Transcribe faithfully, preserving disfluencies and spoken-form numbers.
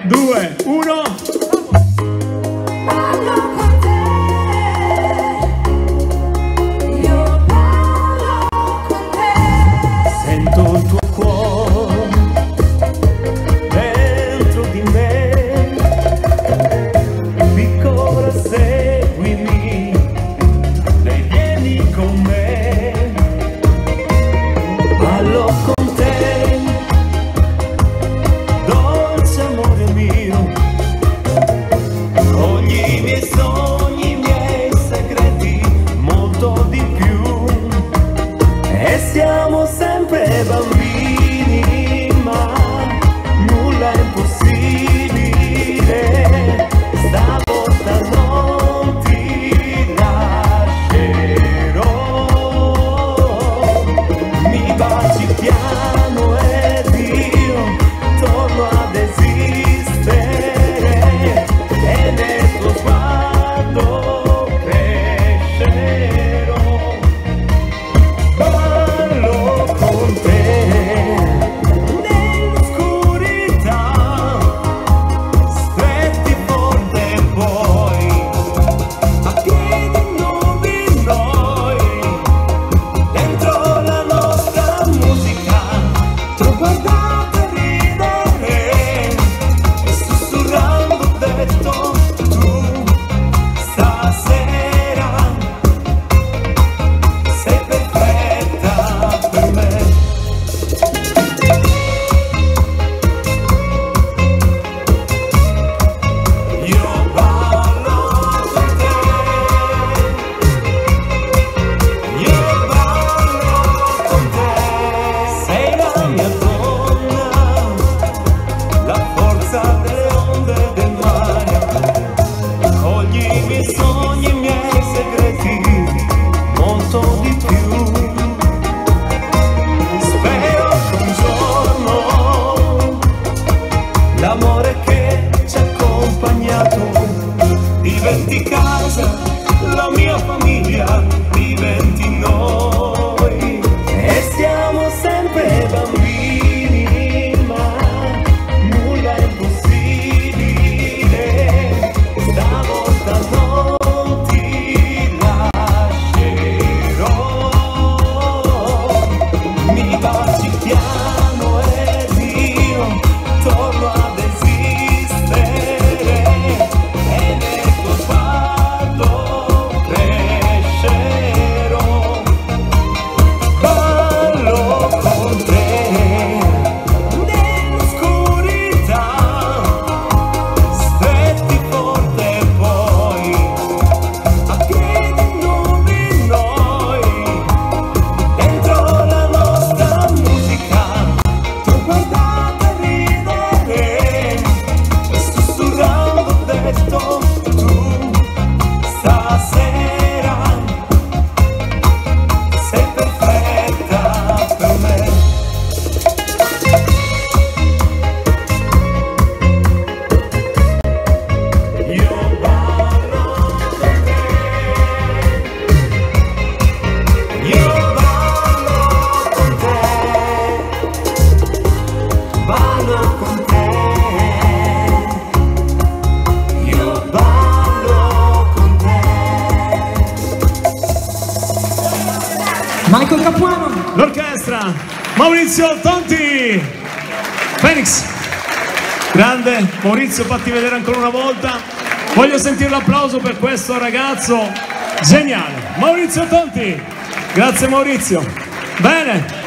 due, uno. Siamo sempre bambini, ma nulla è impossibile. Stavolta non ti lascerò. Mi baci piano ed io torno ad esistere e nel tuo sguardo crescerò. L'amore che ci ha accompagnato diventi casa, la mia famiglia diventi noi. E siamo sempre bambini, ma nulla è impossibile. Stavolta non ti lascerò. Mi baci piano ed io torno a Michael Capuano, l'orchestra, Maurizio Tonti, Phoenix, grande Maurizio, fatti vedere ancora una volta, voglio sentire l'applauso per questo ragazzo geniale, Maurizio Tonti, grazie Maurizio, bene.